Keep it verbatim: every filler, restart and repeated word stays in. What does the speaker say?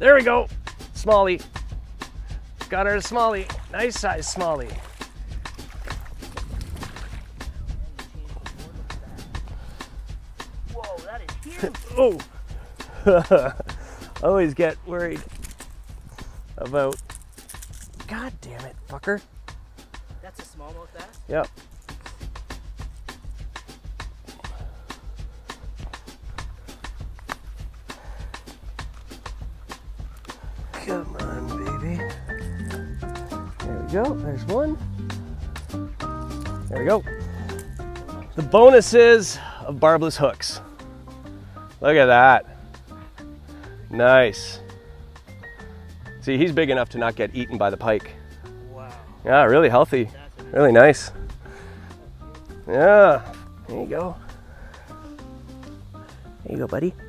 There we go. Smallie. Got her a smallie. Nice size smallie. Whoa, that is huge. Oh. I always get worried about. God damn it, fucker. That's a smallmouth bass? Yep. Come on, baby. There we go. There's one. There we go. The bonuses of barbless hooks. Look at that. Nice. See, he's big enough to not get eaten by the pike. Wow. Yeah, really healthy. Really nice. Yeah. There you go. There you go, buddy.